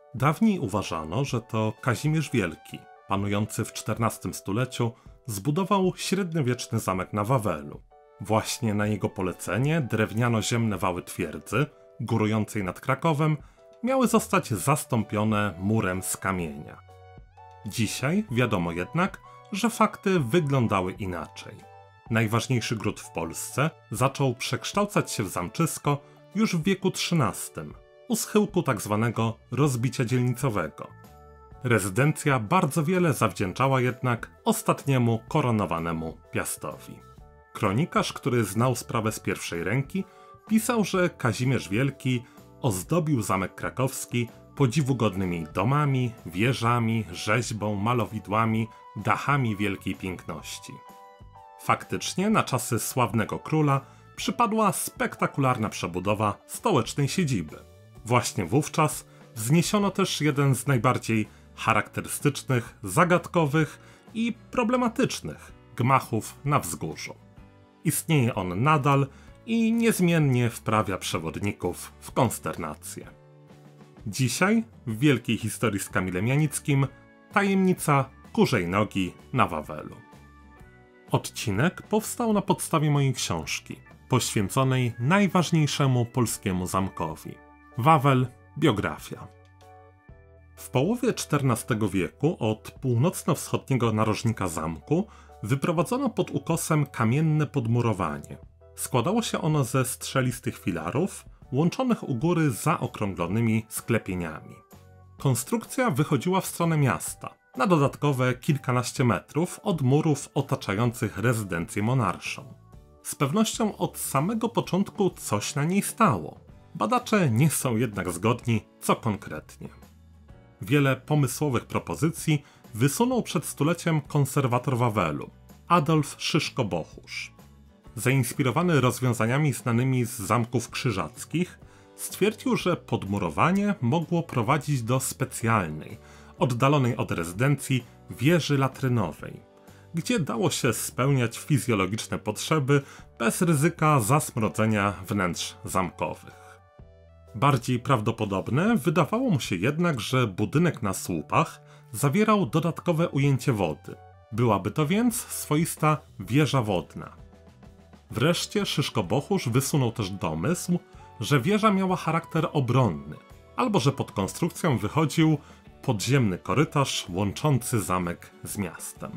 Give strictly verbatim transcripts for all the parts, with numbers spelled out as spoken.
Dawniej uważano, że to Kazimierz Wielki, panujący w czternastym stuleciu, zbudował średniowieczny zamek na Wawelu. Właśnie na jego polecenie drewniano-ziemne wały twierdzy, górującej nad Krakowem, miały zostać zastąpione murem z kamienia. Dzisiaj wiadomo jednak, że fakty wyglądały inaczej. Najważniejszy gród w Polsce zaczął przekształcać się w zamczysko już w wieku trzynastym, u schyłku tzw. rozbicia dzielnicowego. Rezydencja bardzo wiele zawdzięczała jednak ostatniemu koronowanemu Piastowi. Kronikarz, który znał sprawę z pierwszej ręki, pisał, że Kazimierz Wielki ozdobił zamek krakowski podziwu godnymi domami, wieżami, rzeźbą, malowidłami, dachami wielkiej piękności. Faktycznie na czasy sławnego króla przypadła spektakularna przebudowa stołecznej siedziby. Właśnie wówczas wzniesiono też jeden z najbardziej charakterystycznych, zagadkowych i problematycznych gmachów na wzgórzu. Istnieje on nadal i niezmiennie wprawia przewodników w konsternację. Dzisiaj w wielkiej historii z Kamilem Janickim tajemnica Kurzej Nogi na Wawelu. Odcinek powstał na podstawie mojej książki, poświęconej najważniejszemu polskiemu zamkowi. Wawel – biografia. W połowie czternastego wieku od północno-wschodniego narożnika zamku wyprowadzono pod ukosem kamienne podmurowanie. Składało się ono ze strzelistych filarów, łączonych u góry zaokrąglonymi sklepieniami. Konstrukcja wychodziła w stronę miasta, na dodatkowe kilkanaście metrów od murów otaczających rezydencję monarszą. Z pewnością od samego początku coś na niej stało. Badacze nie są jednak zgodni, co konkretnie. Wiele pomysłowych propozycji wysunął przed stuleciem konserwator Wawelu, Adolf Szyszko-Bochusz. Zainspirowany rozwiązaniami znanymi z zamków krzyżackich, stwierdził, że podmurowanie mogło prowadzić do specjalnej, oddalonej od rezydencji wieży latrynowej, gdzie dało się spełniać fizjologiczne potrzeby bez ryzyka zasmrodzenia wnętrz zamkowych. Bardziej prawdopodobne wydawało mu się jednak, że budynek na słupach zawierał dodatkowe ujęcie wody. Byłaby to więc swoista wieża wodna. Wreszcie Szyszko-Bochusz wysunął też domysł, że wieża miała charakter obronny, albo że pod konstrukcją wychodził podziemny korytarz łączący zamek z miastem.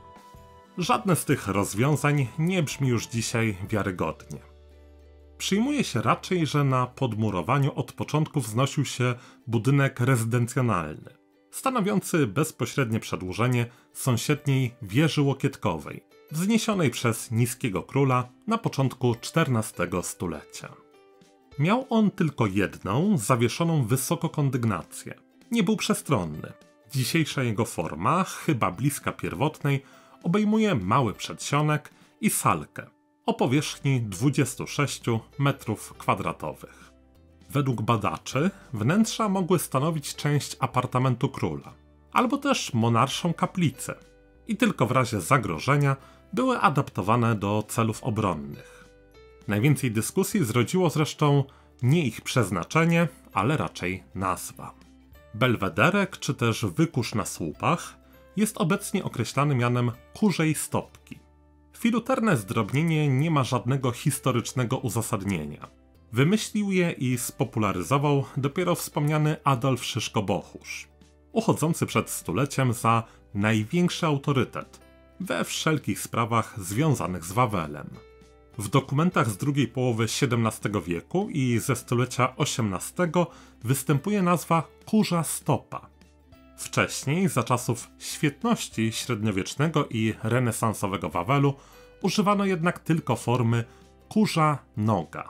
Żadne z tych rozwiązań nie brzmi już dzisiaj wiarygodnie. Przyjmuje się raczej, że na podmurowaniu od początku wznosił się budynek rezydencjonalny, stanowiący bezpośrednie przedłużenie sąsiedniej wieży łokietkowej, wzniesionej przez niskiego króla na początku czternastego stulecia. Miał on tylko jedną, zawieszoną wysoko kondygnację. Nie był przestronny. Dzisiejsza jego forma, chyba bliska pierwotnej, obejmuje mały przedsionek i salkę o powierzchni dwadzieścia sześć metrów kwadratowych. Według badaczy wnętrza mogły stanowić część apartamentu króla, albo też monarszą kaplicę i tylko w razie zagrożenia były adaptowane do celów obronnych. Najwięcej dyskusji zrodziło zresztą nie ich przeznaczenie, ale raczej nazwa. Belwederek czy też wykurz na słupach jest obecnie określany mianem Kurzej Stopki. Filuterne zdrobnienie nie ma żadnego historycznego uzasadnienia. Wymyślił je i spopularyzował dopiero wspomniany Adolf Szyszko-Bochusz, uchodzący przed stuleciem za największy autorytet we wszelkich sprawach związanych z Wawelem. W dokumentach z drugiej połowy siedemnastego wieku i ze stulecia osiemnastego występuje nazwa Kurza Stopa. Wcześniej, za czasów świetności średniowiecznego i renesansowego Wawelu, używano jednak tylko formy Kurza Noga.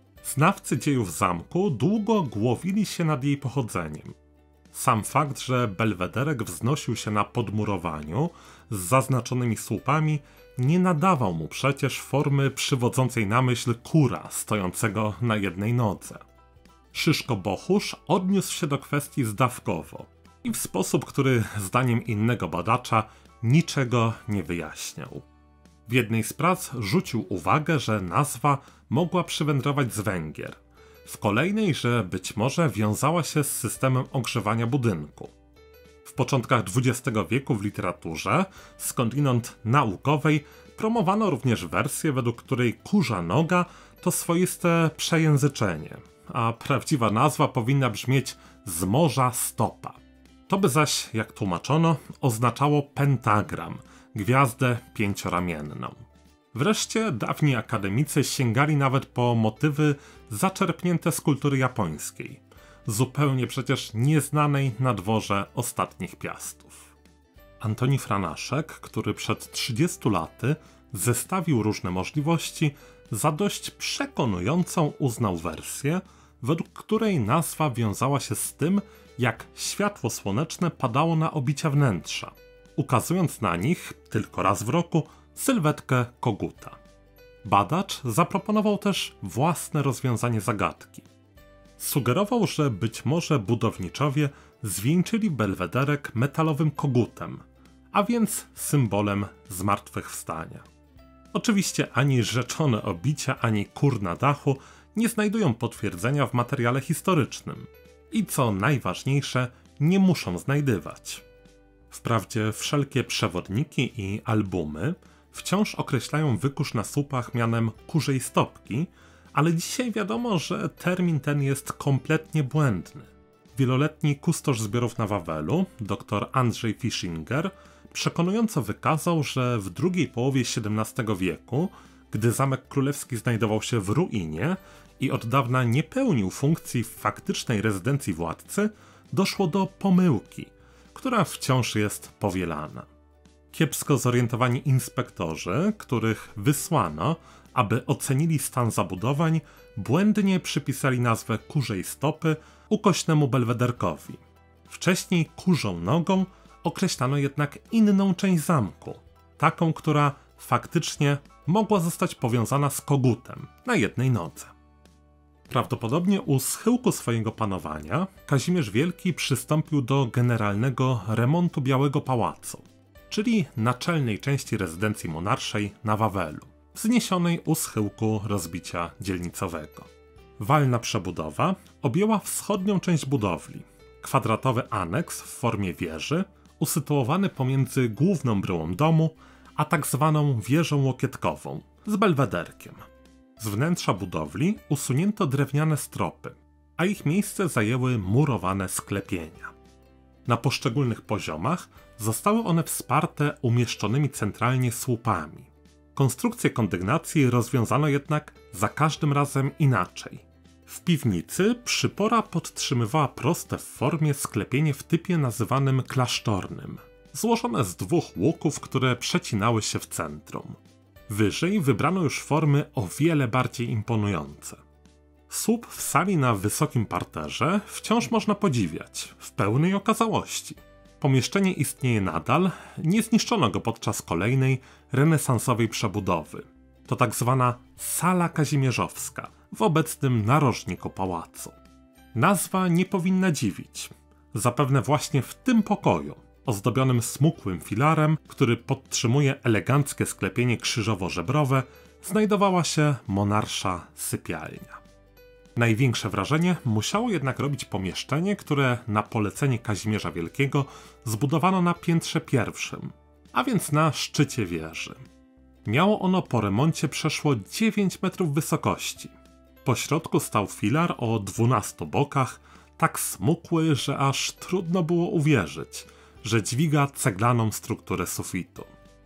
Znawcy dziejów zamku długo głowili się nad jej pochodzeniem. Sam fakt, że belwederek wznosił się na podmurowaniu z zaznaczonymi słupami, nie nadawał mu przecież formy przywodzącej na myśl kura stojącego na jednej nodze. Szyszko-Bochusz odniósł się do kwestii zdawkowo i w sposób, który zdaniem innego badacza niczego nie wyjaśniał. W jednej z prac rzucił uwagę, że nazwa mogła przywędrować z Węgier. w kolejnej, że być może wiązała się z systemem ogrzewania budynku. W początkach dwudziestego wieku w literaturze, skądinąd naukowej, promowano również wersję, według której kurza noga to swoiste przejęzyczenie, a prawdziwa nazwa powinna brzmieć z morza stopa. To by zaś, jak tłumaczono, oznaczało pentagram, gwiazdę pięcioramienną. Wreszcie dawni akademicy sięgali nawet po motywy zaczerpnięte z kultury japońskiej, zupełnie przecież nieznanej na dworze ostatnich piastów. Antoni Franaszek, który przed trzydziestu laty zestawił różne możliwości, za dość przekonującą uznał wersję, według której nazwa wiązała się z tym, jak światło słoneczne padało na obicia wnętrza, ukazując na nich tylko raz w roku sylwetkę koguta. Badacz zaproponował też własne rozwiązanie zagadki. Sugerował, że być może budowniczowie zwieńczyli belwederek metalowym kogutem, a więc symbolem zmartwychwstania. Oczywiście ani rzeczone obicia, ani kur na dachu nie znajdują potwierdzenia w materiale historycznym i co najważniejsze, nie muszą znajdywać. Wprawdzie wszelkie przewodniki i albumy wciąż określają wykurz na słupach mianem kurzej stopki, ale dzisiaj wiadomo, że termin ten jest kompletnie błędny. Wieloletni kustosz zbiorów na Wawelu, dr Andrzej Fischinger, przekonująco wykazał, że w drugiej połowie siedemnastego wieku, gdy Zamek Królewski znajdował się w ruinie i od dawna nie pełnił funkcji w faktycznej rezydencji władcy, doszło do pomyłki, która wciąż jest powielana. Kiepsko zorientowani inspektorzy, których wysłano, aby ocenili stan zabudowań, błędnie przypisali nazwę kurzej stopy ukośnemu belwederkowi. Wcześniej kurzą nogą określano jednak inną część zamku, taką, która faktycznie mogła zostać powiązana z kogutem na jednej nodze. Prawdopodobnie u schyłku swojego panowania Kazimierz Wielki przystąpił do generalnego remontu Białego Pałacu, czyli naczelnej części rezydencji monarszej na Wawelu, wzniesionej u schyłku rozbicia dzielnicowego. Walna przebudowa objęła wschodnią część budowli, kwadratowy aneks w formie wieży, usytuowany pomiędzy główną bryłą domu, a tak zwaną wieżą łokietkową z belwederkiem. Z wnętrza budowli usunięto drewniane stropy, a ich miejsce zajęły murowane sklepienia. Na poszczególnych poziomach zostały one wsparte umieszczonymi centralnie słupami. Konstrukcję kondygnacji rozwiązano jednak za każdym razem inaczej. W piwnicy przypora podtrzymywała proste w formie sklepienie w typie nazywanym klasztornym, złożone z dwóch łuków, które przecinały się w centrum. Wyżej wybrano już formy o wiele bardziej imponujące. Słup w sali na wysokim parterze wciąż można podziwiać, w pełnej okazałości. Pomieszczenie istnieje nadal, nie zniszczono go podczas kolejnej, renesansowej przebudowy. To tak zwana sala kazimierzowska w obecnym narożniku pałacu. Nazwa nie powinna dziwić. Zapewne właśnie w tym pokoju, ozdobionym smukłym filarem, który podtrzymuje eleganckie sklepienie krzyżowo-żebrowe, znajdowała się monarsza sypialnia. Największe wrażenie musiało jednak robić pomieszczenie, które na polecenie Kazimierza Wielkiego zbudowano na piętrze pierwszym, a więc na szczycie wieży. Miało ono po remoncie przeszło dziewięć metrów wysokości. Po środku stał filar o dwunastu bokach, tak smukły, że aż trudno było uwierzyć, że dźwiga ceglaną strukturę sufitu.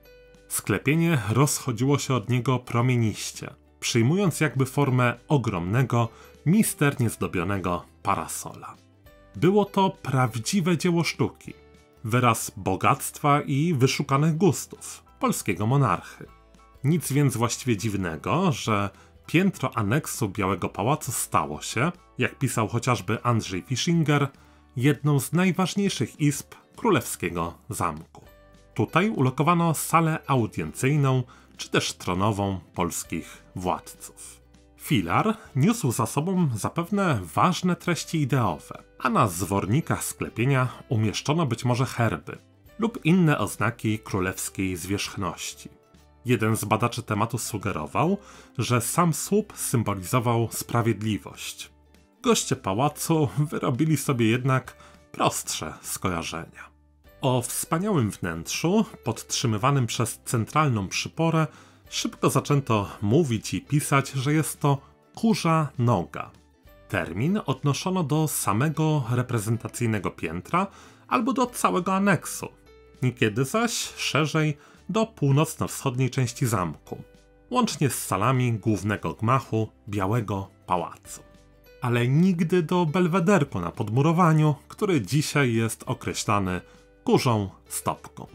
Sklepienie rozchodziło się od niego promieniście, przyjmując jakby formę ogromnego, misternie zdobionego parasola. Było to prawdziwe dzieło sztuki, wyraz bogactwa i wyszukanych gustów polskiego monarchy. Nic więc właściwie dziwnego, że piętro aneksu Białego Pałacu stało się, jak pisał chociażby Andrzej Fischinger, jedną z najważniejszych izb królewskiego zamku. Tutaj ulokowano salę audiencyjną, czy też tronową polskich władców. Filar niósł za sobą zapewne ważne treści ideowe, a na zwornikach sklepienia umieszczono być może herby lub inne oznaki królewskiej zwierzchności. Jeden z badaczy tematu sugerował, że sam słup symbolizował sprawiedliwość, goście pałacu wyrobili sobie jednak prostsze skojarzenia. O wspaniałym wnętrzu, podtrzymywanym przez centralną przyporę, szybko zaczęto mówić i pisać, że jest to kurza noga. Termin odnoszono do samego reprezentacyjnego piętra albo do całego aneksu, niekiedy zaś szerzej do północno-wschodniej części zamku, łącznie z salami głównego gmachu Białego Pałacu. Ale nigdy do belwederku na podmurowaniu, który dzisiaj jest określany kurzą stopką.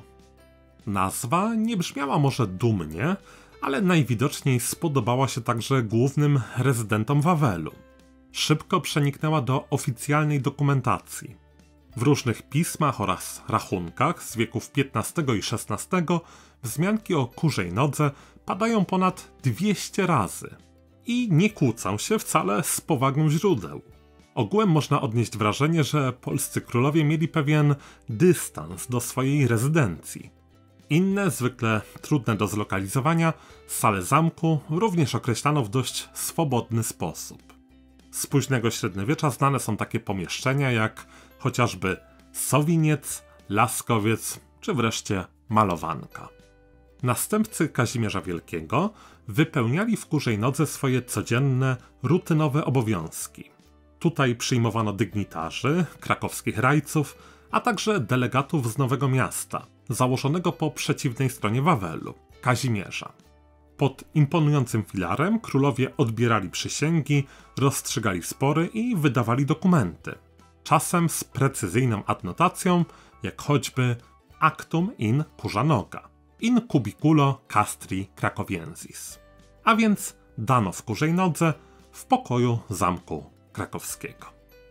Nazwa nie brzmiała może dumnie, ale najwidoczniej spodobała się także głównym rezydentom Wawelu. Szybko przeniknęła do oficjalnej dokumentacji. W różnych pismach oraz rachunkach z wieków piętnastego i szesnastego wzmianki o kurzej nodze padają ponad dwieście razy i nie kłócą się wcale z powagą źródeł. Ogółem można odnieść wrażenie, że polscy królowie mieli pewien dystans do swojej rezydencji. Inne, zwykle trudne do zlokalizowania, sale zamku również określano w dość swobodny sposób. Z późnego średniowiecza znane są takie pomieszczenia jak chociażby Sowiniec, Laskowiec czy wreszcie Malowanka. Następcy Kazimierza Wielkiego wypełniali w kurzej nodze swoje codzienne, rutynowe obowiązki. Tutaj przyjmowano dygnitarzy, krakowskich rajców, a także delegatów z Nowego Miasta, założonego po przeciwnej stronie Wawelu, Kazimierza. Pod imponującym filarem królowie odbierali przysięgi, rozstrzygali spory i wydawali dokumenty. Czasem z precyzyjną adnotacją, jak choćby Actum in Kurza Noga, in cubiculo castri Cracoviensis. A więc dano w kurzej nodze w pokoju zamku krakowskiego.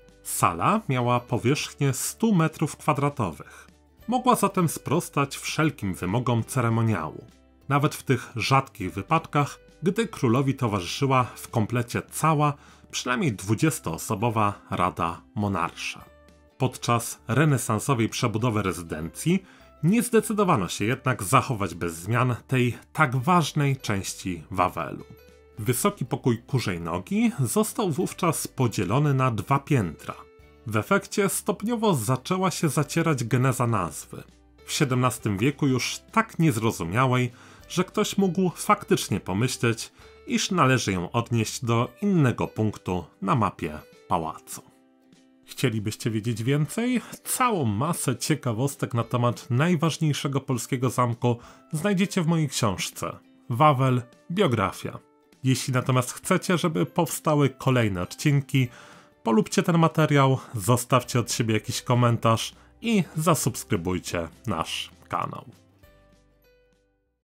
Sala miała powierzchnię stu metrów kwadratowych. Mogła zatem sprostać wszelkim wymogom ceremoniału. Nawet w tych rzadkich wypadkach, gdy królowi towarzyszyła w komplecie cała, przynajmniej dwudziestoosobowa Rada Monarsza. Podczas renesansowej przebudowy rezydencji nie zdecydowano się jednak zachować bez zmian tej tak ważnej części Wawelu. Wysoki pokój kurzej nogi został wówczas podzielony na dwa piętra. W efekcie stopniowo zaczęła się zacierać geneza nazwy. W siedemnastym wieku już tak niezrozumiałej, że ktoś mógł faktycznie pomyśleć, iż należy ją odnieść do innego punktu na mapie pałacu. Chcielibyście wiedzieć więcej? Całą masę ciekawostek na temat najważniejszego polskiego zamku znajdziecie w mojej książce Wawel – Biografia. Jeśli natomiast chcecie, żeby powstały kolejne odcinki, polubcie ten materiał, zostawcie od siebie jakiś komentarz i zasubskrybujcie nasz kanał.